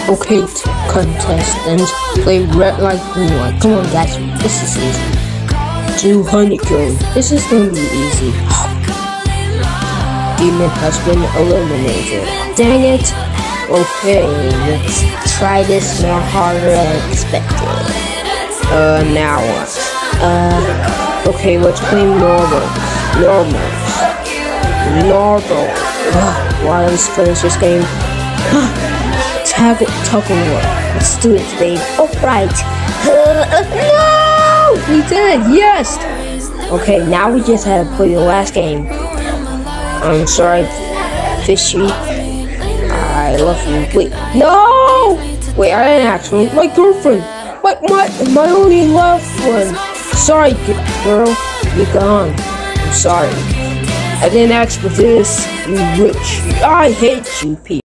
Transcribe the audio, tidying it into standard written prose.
Okay, contestants, play red light, green light. Come on, guys, this is easy. 200 kills. This is gonna be easy. Demon has been eliminated. Dang it! Okay, let's try this more harder than expected. Now what? Okay, let's play normal. Why let's finish this game? Tug of war. Let's do it, babe. Alright. No! We did it! Yes! Okay, now we just had to play the last game. I'm sorry, Fishy. I love you. Wait, no! Wait, I didn't ask for my girlfriend. My only loved one. Sorry, girl. You're gone. I'm sorry. I didn't ask for this. You rich. I hate you, people.